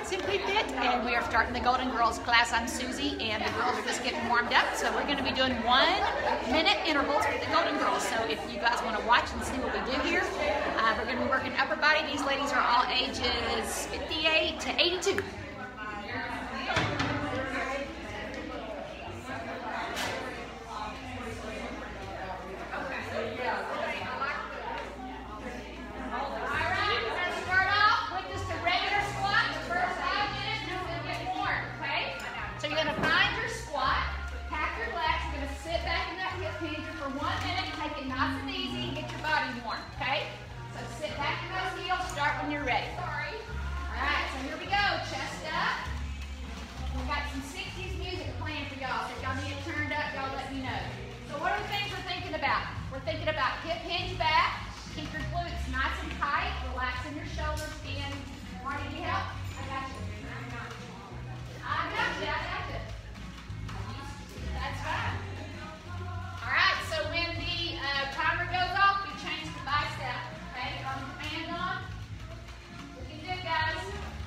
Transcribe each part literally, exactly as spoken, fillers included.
at Simply Fit, and we are starting the Golden Girls class. I'm Susie, and the girls are just getting warmed up. So we're going to be doing one minute intervals with the Golden Girls. So if you guys want to watch and see what we do here, uh, we're going to be working upper body. These ladies are all ages fifty-eight to eighty-two. Nice and easy, get your body warm, okay? So sit back in those heels, start when you're ready. Sorry. All right, so here we go, chest up. We've got some sixties music playing for y'all, so if y'all need it turned up, y'all let me know. So what are the things we're thinking about? We're thinking about hip hinge back, keep your glutes nice and tight, relaxing your shoulders, being, Marty, do you help? I got you. I got you, I got you. That's right. All right, so when the uh, timer goes off, we change the bicep, okay? On the command on. Looking good, guys.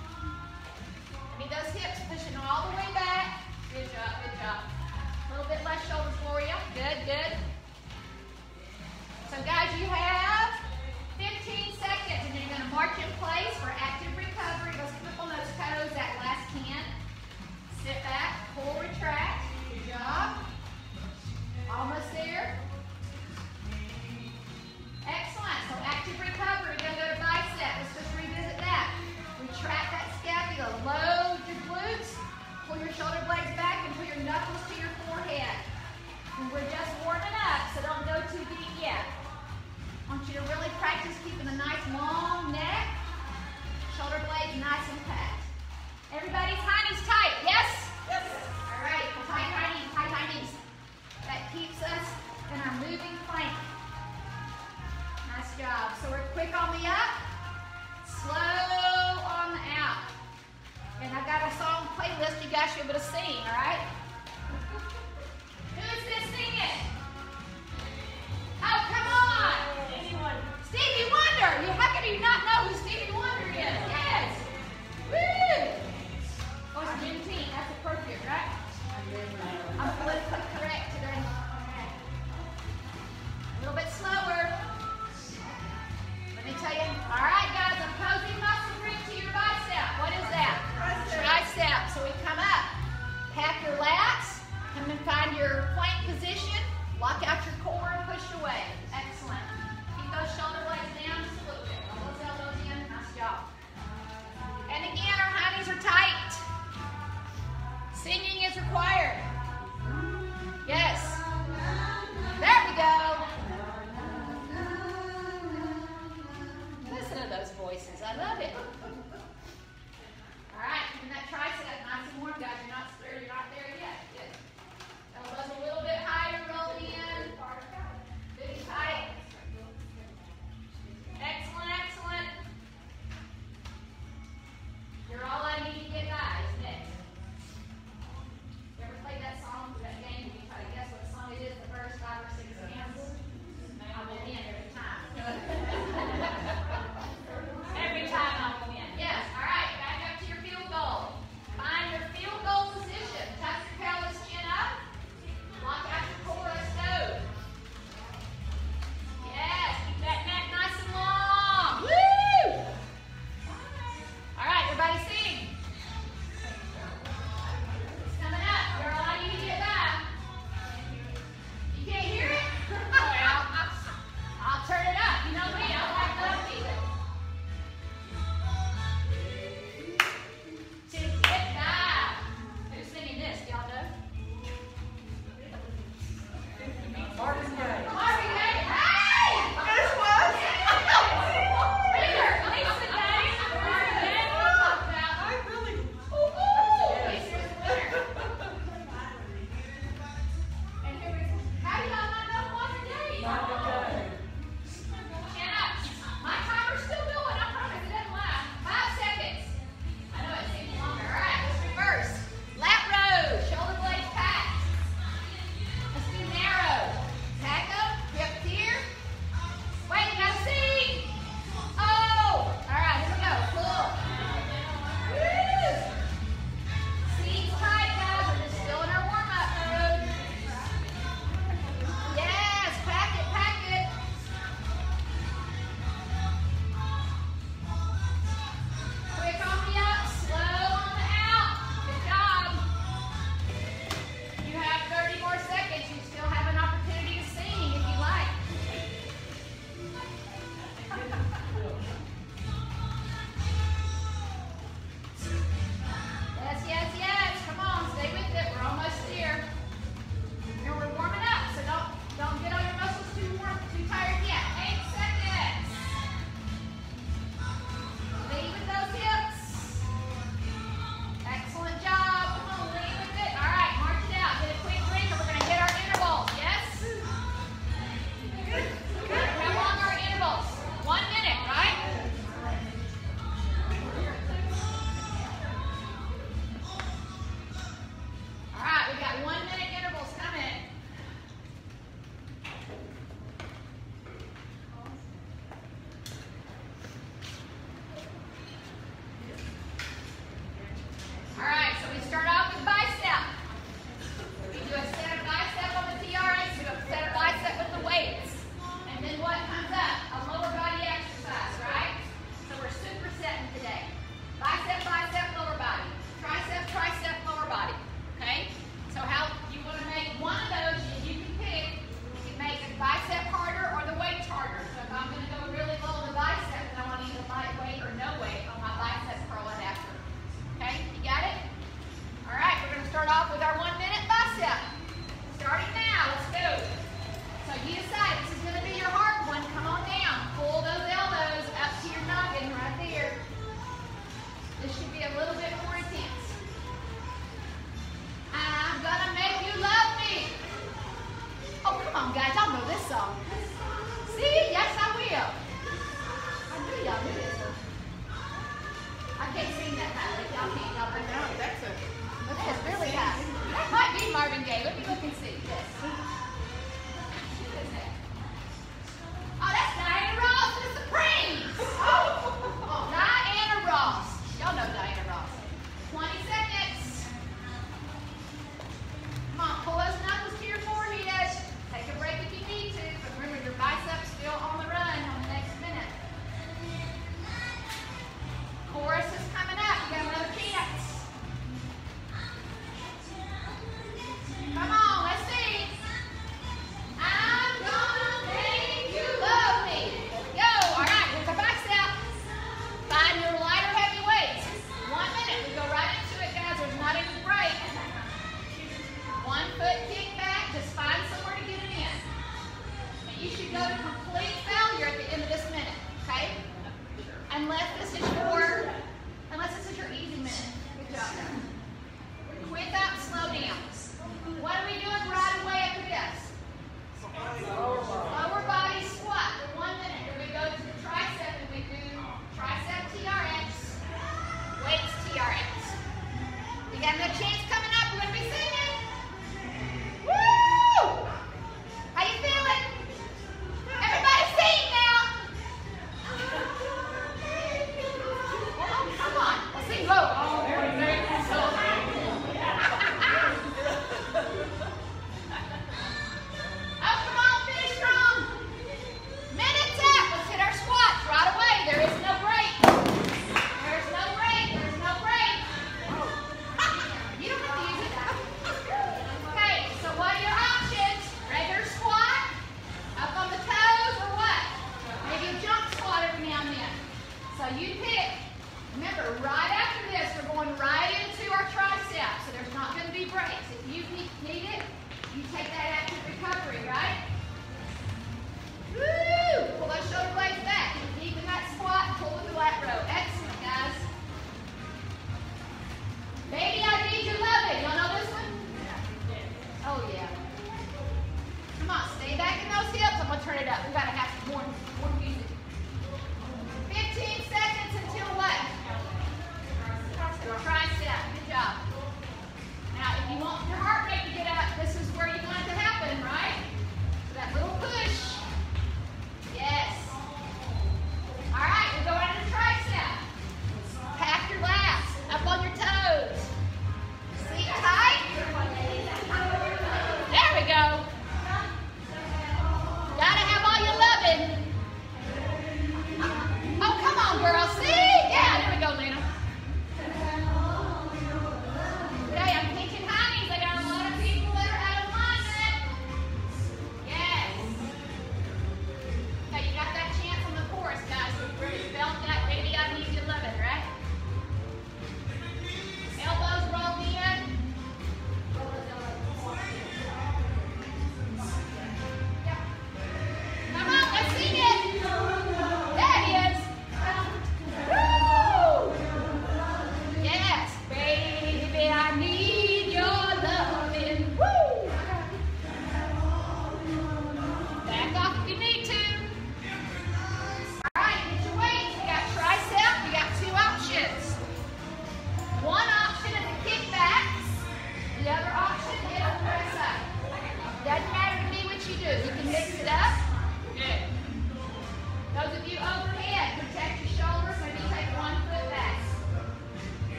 I need those hips pushing all the way back. Good job, good job. A little bit less shoulders for you. Good, good. So, guys, you have fifteen seconds, and then you're going to march in place for active recovery. Let's flip on those toes that last ten. Sit back, pull, retract. Good job. Almost there. Excellent. So active recovery. We're going to go to bicep. Let's just revisit that. Retract that scapula. Load your glutes. Pull your shoulder blades back and pull your knuckles to your forehead. And we're just warming up, so don't go too deep yet. I want you to really practice keeping a nice long neck. Shoulder blades nice and packed. Everybody's high knees tight. Yes? Yes. All right. Tight high knees. Tight high knees. That keeps us in our moving plank. Nice job. So we're quick on the up, slow on the out. And I've got a song playlist you guys should be able to sing, all right?